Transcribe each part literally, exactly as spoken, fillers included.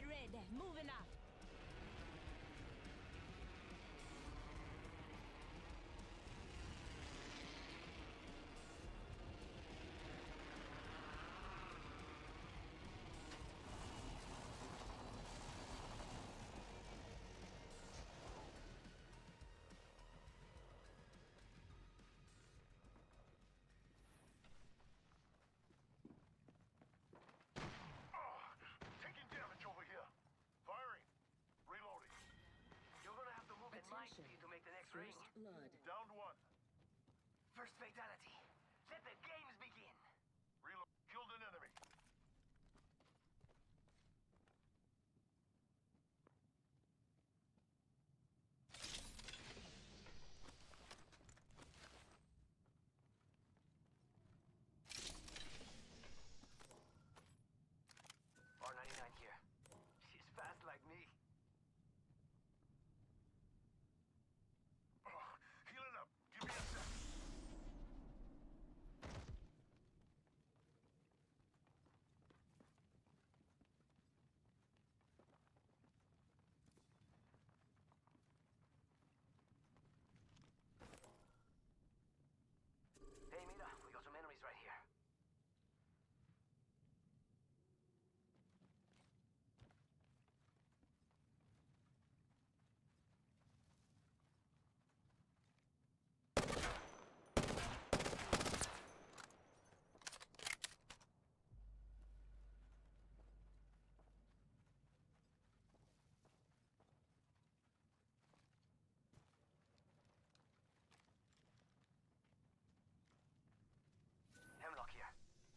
Get ready. Moving up. Taking damage over here. Firing. Reloading. You're gonna have to move in line Attention. to make the next ring. First blood. Downed one. First fatality. Let the games begin. Reload. Killed an enemy. R ninety-nine here. She's fast like me. Oh, healing up. Give me a sec. Hey, Mira, we got some enemies right here. Hemlock here.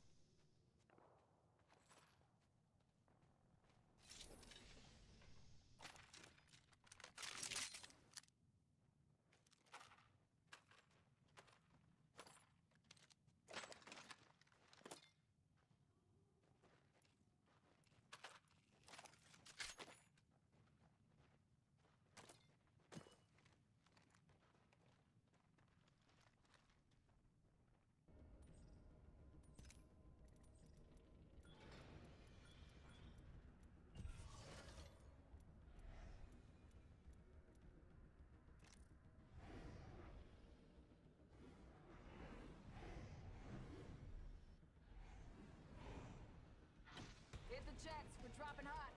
Hit the jets. We're dropping hot.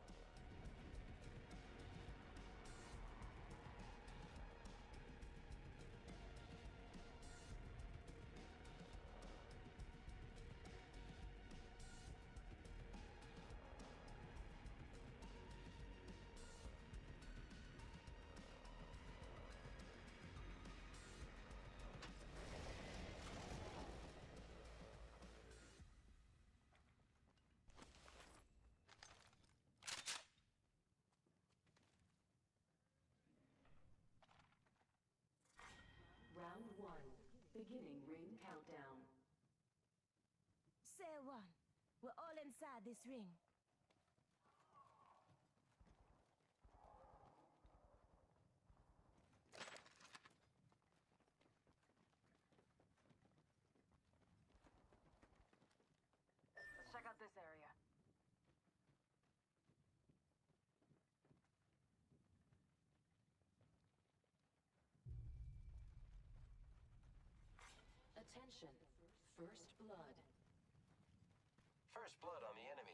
Round one. Beginning ring countdown. Say one. We're all inside this ring. Let's check out this area. Attention. First blood. First blood on the enemy.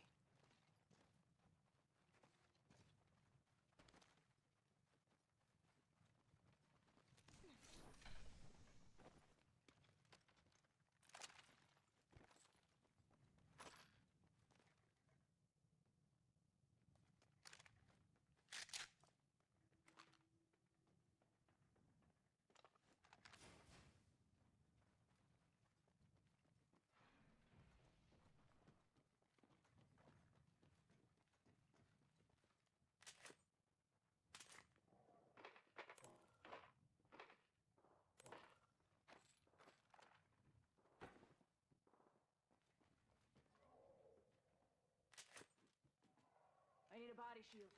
I need a body shield.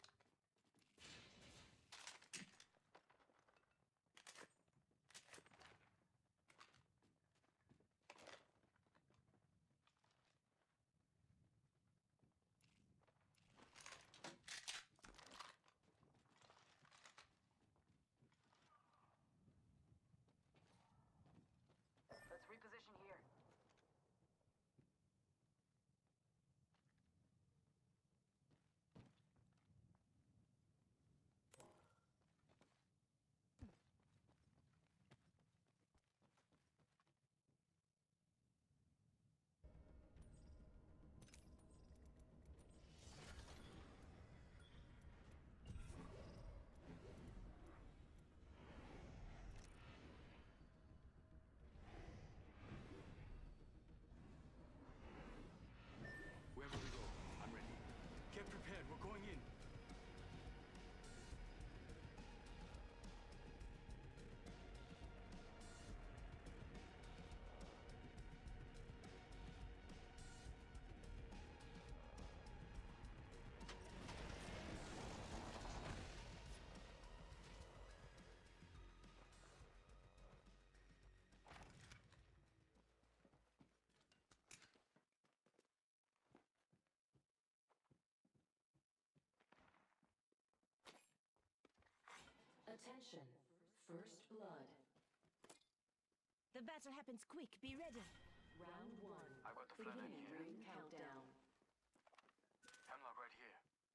Attention. First blood. The battle happens quick. Be ready. Round one. I've got the flatline Beginning here. ring countdown. Hemlock right here.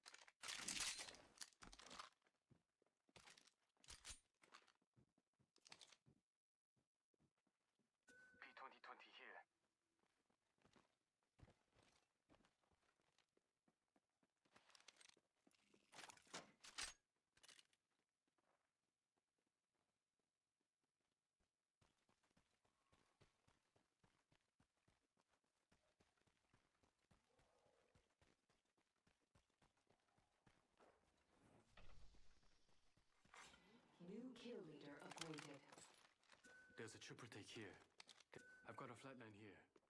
P twenty twenty here. New kill leader appointed. There's a triple take here. I've got a flatline here.